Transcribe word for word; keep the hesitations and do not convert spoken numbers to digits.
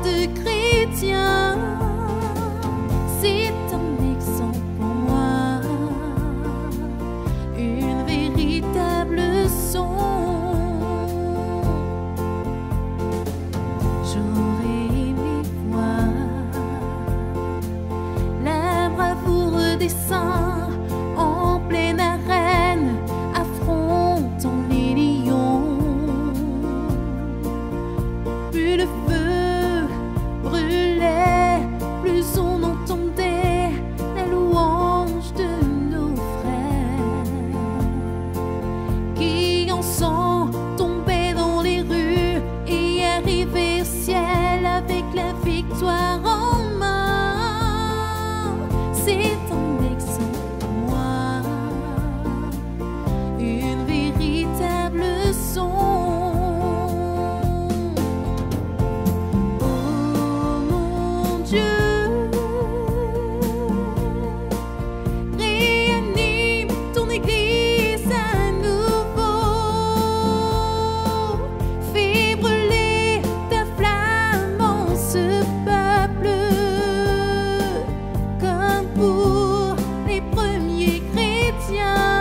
de chrétien. C'est un exemple pour moi, une véritable leçon. J'aurais aimé voir la bravoure des saints en pleine arène, affrontant les lions. Plus le feu brûlait, plus on entendait la louange de nos frères qui en sang tombaient dans les rues et arrivaient au ciel avec la victoire en main. C'est un exemple pour moi, une véritable leçon. Oh mon Dieu, réanime ton Église à nouveau. Fais brûler ta flamme en ce peuple, comme pour les premiers chrétiens.